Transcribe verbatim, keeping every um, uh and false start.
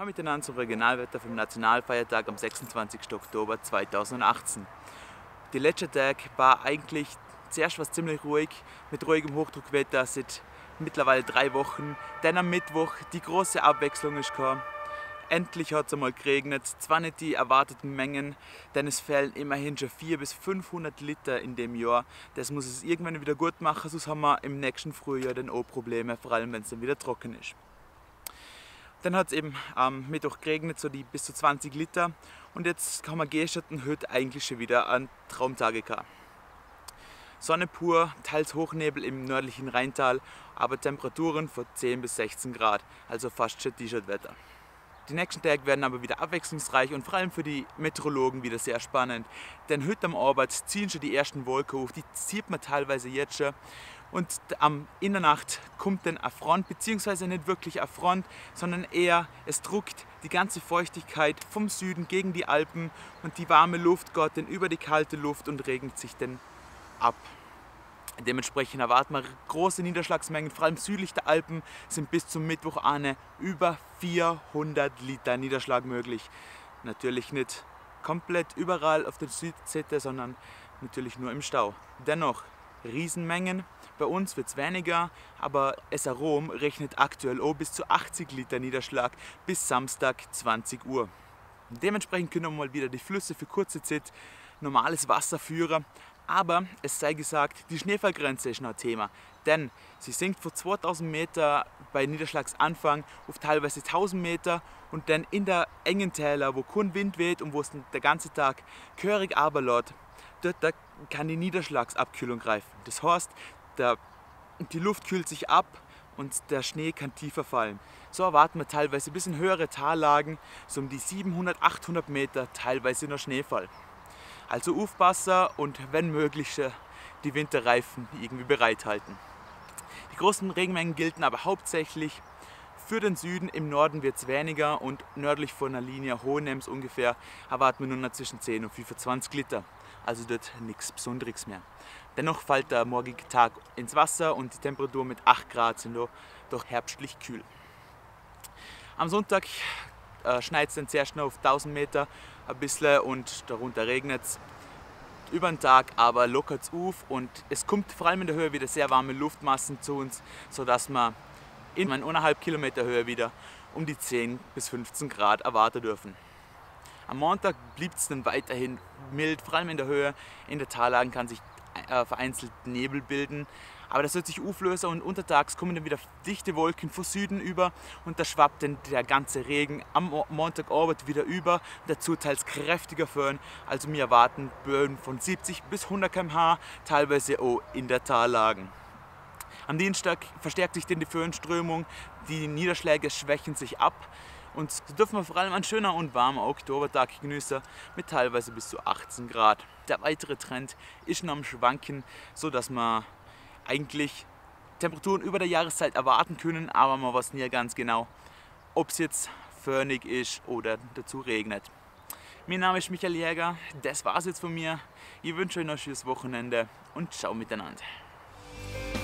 Hallo miteinander zum Regionalwetter vom Nationalfeiertag am sechsundzwanzigsten Oktober zweitausendachtzehn. Die letzte Tag war eigentlich zuerst was ziemlich ruhig, mit ruhigem Hochdruckwetter seit mittlerweile drei Wochen. Dann am Mittwoch die große Abwechslung ist gekommen. Endlich hat es einmal geregnet, zwar nicht die erwarteten Mengen, denn es fehlen immerhin schon vierhundert bis fünfhundert Liter in dem Jahr. Das muss es irgendwann wieder gut machen, sonst haben wir im nächsten Frühjahr dann auch Probleme, vor allem wenn es dann wieder trocken ist. Dann hat es eben am Mittwoch geregnet, so die bis zu zwanzig Liter, und jetzt kann man gestern und heute eigentlich schon wieder an Traumtage gehabt. Sonne pur, teils Hochnebel im nördlichen Rheintal, aber Temperaturen von zehn bis sechzehn Grad, also fast schon T-Shirt-Wetter. Die nächsten Tage werden aber wieder abwechslungsreich und vor allem für die Meteorologen wieder sehr spannend, denn heute am Abend ziehen schon die ersten Wolken auf, die sieht man teilweise jetzt schon. Und am in der Nacht kommt dann eine Front, beziehungsweise nicht wirklich eine Front, sondern eher, es druckt die ganze Feuchtigkeit vom Süden gegen die Alpen und die warme Luft geht dann über die kalte Luft und regnet sich dann ab. Dementsprechend erwarten wir große Niederschlagsmengen, vor allem südlich der Alpen sind bis zum Mittwoch eine über vierhundert Liter Niederschlag möglich. Natürlich nicht komplett überall auf der Südseite, sondern natürlich nur im Stau. Dennoch Riesenmengen. Bei uns wird es weniger, aber S R O M rechnet aktuell auch bis zu achtzig Liter Niederschlag bis Samstag zwanzig Uhr. Dementsprechend können wir mal wieder die Flüsse für kurze Zeit normales Wasser führen, aber es sei gesagt, die Schneefallgrenze ist noch ein Thema, denn sie sinkt von zweitausend Meter bei Niederschlagsanfang auf teilweise tausend Meter und dann in der engen Täler, wo kein Wind weht und wo es der ganze Tag gehörig runterläuft, dort kann die Niederschlagsabkühlung greifen. Das heißt, der, die Luft kühlt sich ab und der Schnee kann tiefer fallen. So erwarten wir teilweise bis in höhere Tallagen, so um die siebenhundert, achthundert Meter, teilweise noch Schneefall. Also aufpassen und wenn möglich die Winterreifen irgendwie bereithalten. Die großen Regenmengen gelten aber hauptsächlich für den Süden. Im Norden wird es weniger und nördlich von der Linie Hohenems ungefähr erwarten wir nur noch zwischen zehn und fünfundzwanzig Liter. Also dort nichts Besonderes mehr. Dennoch fällt der morgige Tag ins Wasser und die Temperatur mit acht Grad sind doch herbstlich kühl. Am Sonntag äh, schneit es dann sehr schnell auf tausend Meter ein bisschen und darunter regnet es über den Tag, aber lockert es auf und es kommt vor allem in der Höhe wieder sehr warme Luftmassen zu uns, sodass wir in eineinhalb Kilometer Höhe wieder um die zehn bis fünfzehn Grad erwarten dürfen. Am Montag blieb es dann weiterhin mild, vor allem in der Höhe. In der Tallagen kann sich äh, vereinzelt Nebel bilden, aber das wird sich auflösen und untertags kommen dann wieder dichte Wolken von Süden über und da schwappt dann der ganze Regen am Montagabend wieder über, dazu teils kräftiger Föhn, also wir erwarten Böen von siebzig bis hundert Kilometer pro Stunde, teilweise auch in der Tallagen. Am Dienstag verstärkt sich dann die Föhnströmung, die Niederschläge schwächen sich ab und so dürfen wir vor allem einen schönen und warmen Oktobertag genießen mit teilweise bis zu achtzehn Grad. Der weitere Trend ist noch am Schwanken, sodass wir eigentlich Temperaturen über der Jahreszeit erwarten können, aber man weiß nie ganz genau, ob es jetzt föhnig ist oder dazu regnet. Mein Name ist Michael Jäger, das war's jetzt von mir. Ich wünsche euch noch ein schönes Wochenende und ciao miteinander.